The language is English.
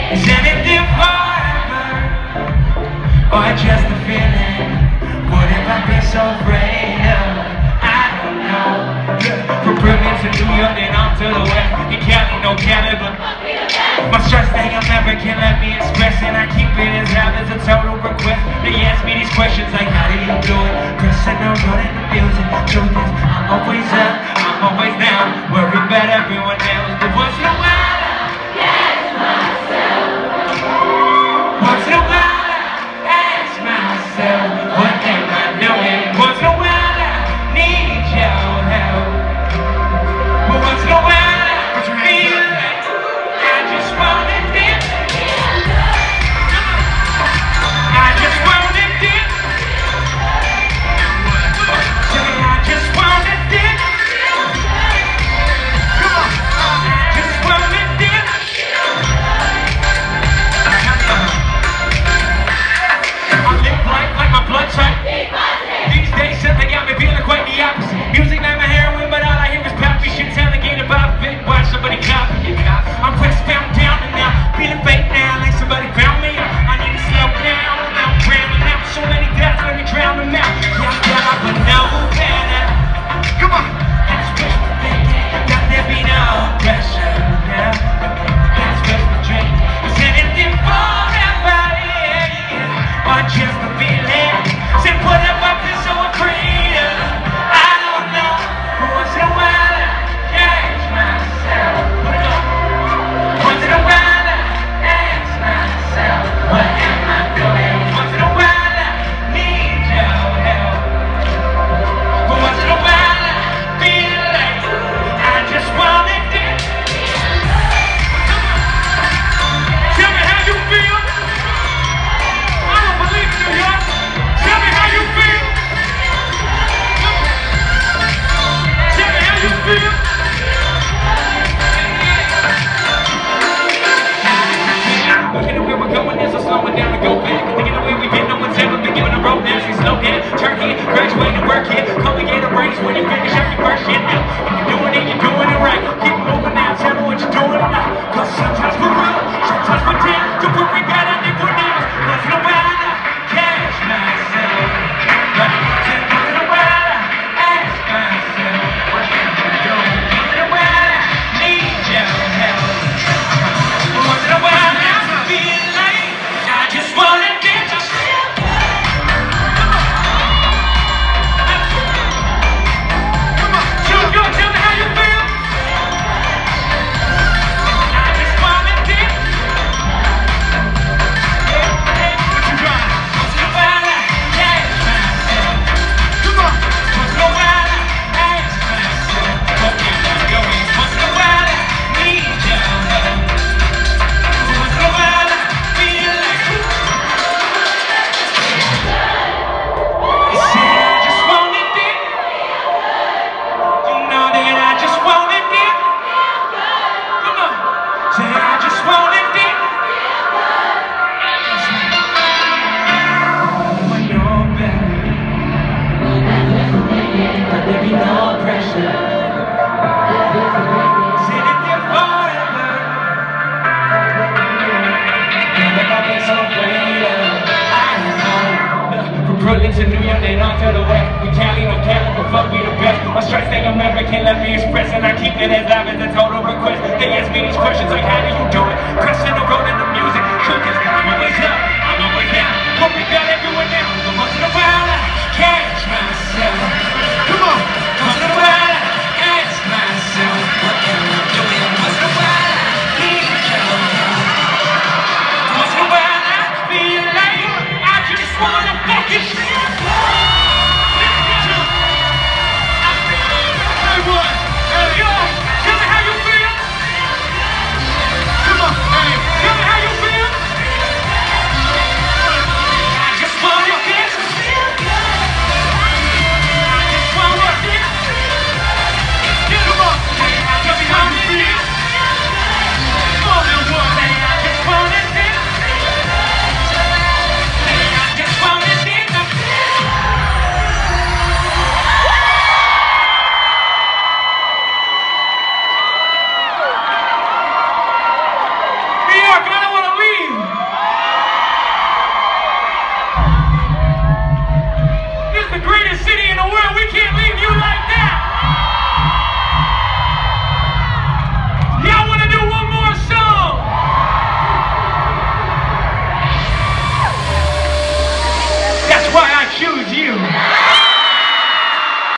Is anything forever, or just a feeling? What have I been so afraid of? I don't know. From Brooklyn to New York and on to the west, in Cali, no Cali, but my stress thing I'm never can let me express, and I keep it as hell as a total request. They ask me these questions like, how do you do it? Pressing on, running the music. Truth is, I'm always up, I'm always down, worry about everyone else. But once in a while, once in a while, I ask myself, what am I doing? Once in a while, I need your help. But once in a while, I feel like I just wanna dip. I just wanna dip. I just wanna dip. Come on. I just wanna dip. I live life like my blood type. These days, something got me feeling quite the opposite. Music like my heroin, but all I hear is poppy shit. Telling again about it. Watch somebody copy it. I'm westbound down and now, feeling fake now, like somebody found me. I need to slow down. I'm drowning out. So many deaths, let me drown them out. Yeah, but no better. Come on. That's what's the thing. Got there be no pressure now. That's what's the drink. Is anything forever? Yeah. Or just a feeling? Say what have I been so afraid of? I don't know. But once in a while, I catch myself. Once in a while, I ask myself, what am I doing? Once in a while, I need your help. But once in a while, I feel like I just wanna dip. Tell me how you feel. I don't believe in New York. Tell me how you feel. Tell me how you feel. Looking at where we're going, there's a slowing down to go back. Thinking the way we've been, no one's ever been given a road now. So slow down, turn here, graduate and work here. Come and get a raise when you finish up your first shit now. If you're doing it, you're doing it right. Keep moving now, tell me what you're doing or not. Cause sometimes we're real, sometimes we're down. To put we better than we're down. Once in a while, I catch myself. Once in a while, I ask myself, what am I doing? Once in a while, I need your help. Once in a while, I feel like I just wanna dip. Come on, Junior, tell me how you feel. I just wanna dip. What you got? Once in a while, I catch myself. Come on. Once in a while, I ask myself, what am I doing? Once in a while, I need your help. Once in a while, I feel like I say I just wanna dip. You know that I just wanna dip. Come on. Say I just wanna dip. I know better. But there be no pressure. Say that they're forever. And if I've been so afraid of, I know. From Brooklyn to New York and on to the west, we Cali, no Cali, but fuck we the best. My stress thing I'm never can let me express, and I keep it as live as a total request. They ask me these questions like, how do you do it? Pressing the